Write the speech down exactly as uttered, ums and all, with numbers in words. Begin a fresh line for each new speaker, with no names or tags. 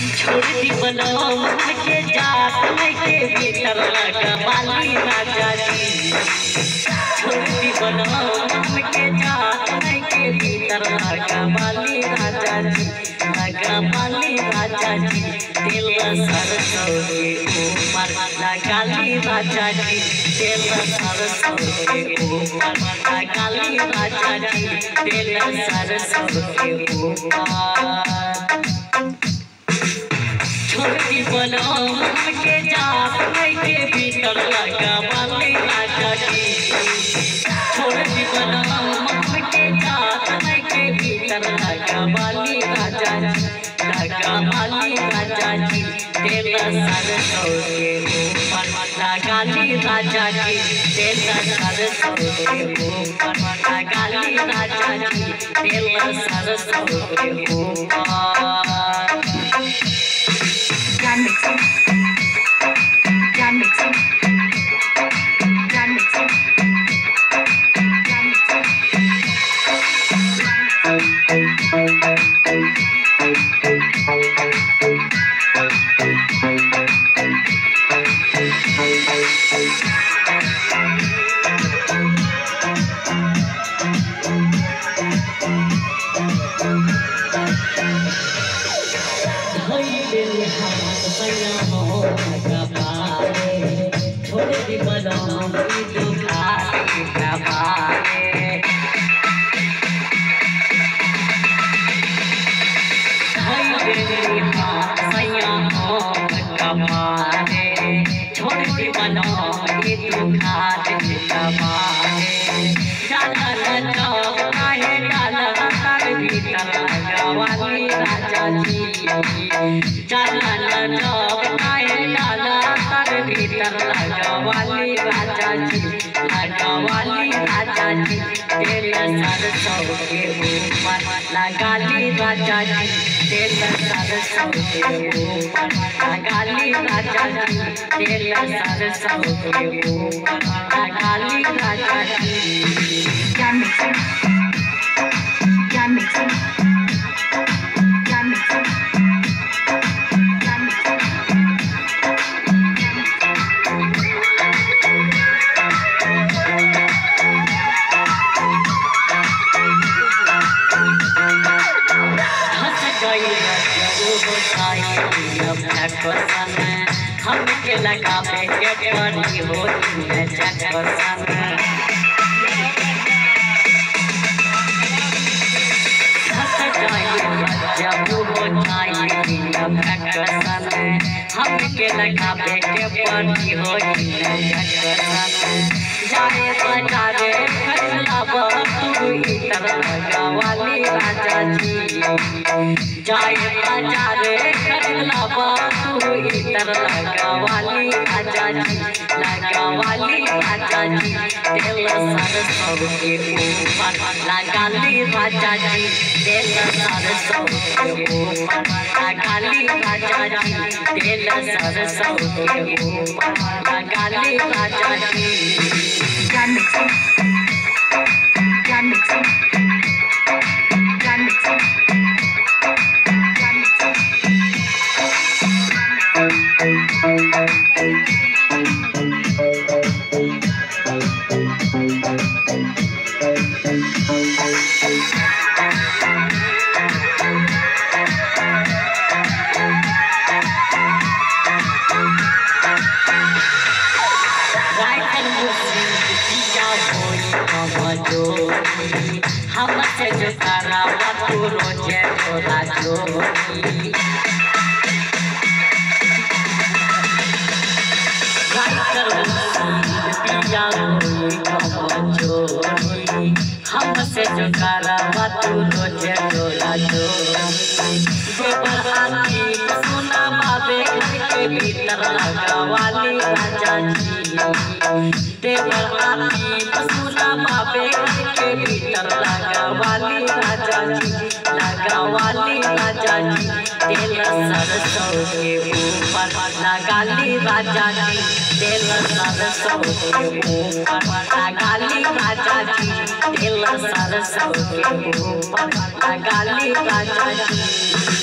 छोड़ी बनम के जात के भीतर लगा बाली राजा जी छोड़ी बनम के जात के भीतर लगा बाली राजा जी लगा बाली राजा जी दिल सरसों के ऊपर लगा ली राजा जी दिल सरसों के ऊपर लगा ली राजा जी दिल सरसों के ऊपर छोड़ी बनम के जात के भीतर लगा बाली राजा जी छोड़ी बनम के जात के भीतर लगा बाली राजा जी लगा बाली राजा जी दिल सरसों के ऊपर लगा ली राजा जी दिल सरसों के ऊपर लगा ली राजा जी दिल सरसों के ऊपर
Jan mixing, Jan mixing, Jan mixing, Jan
छोड़ी बनम की दुखारी कबारे सैया हो कबारे छोड़ी बनम की दुखारी कबारे डाल काहे डाल तार भीतर लगवाली राजा जी डाल काहे डाल तार भीतर लगवाली राजा जी लगवाली राजा जी दिल सरसों के ऊपर लगा ली राजा जी दिल सरसों के ऊपर लगा ली राजा जी दिल सरसों के ऊपर लगा ली राजा जी
Jan mixing, Jan mixing, Jan mixing, Jan mixing.
हंस गई वो साई अब चकसन हमके लगा पे के पड़ी होती है चकसन जब वो जाई अब चकसन हमके लगा पे के पड़ी होती है चकसन जाए बजारे खसला तू इतर लगवाली राजा जी जाए बजारे खसला तू इतर लगवाली राजा जी लगवाली राजा जी दिल सरसों के ऊपर लगा ली राजा जी दिल सरसों के ऊपर लगा ली राजा जी दिल सरसों के ऊपर लगा ली राजा जी
Jan mixing, Jan mixing, Jan mixing, Jan
हमसे जो करावा तू रोजे थोड़ा जोड़ी पिया जोड़ी हमसे जो करावा तू रोजे थोड़ा जोड़ी सुना बाबे के भीतर लगवाली राजा जी देवर सुना बाबे के भीतर लगवाली राजा जी लगवाली राजा जी दिल सरसों के ऊपर लगा ली राजा जी दिल सरसों के ऊपर लगा ली राजा जी दिल सरसों के ऊपर लगा ली राजा जी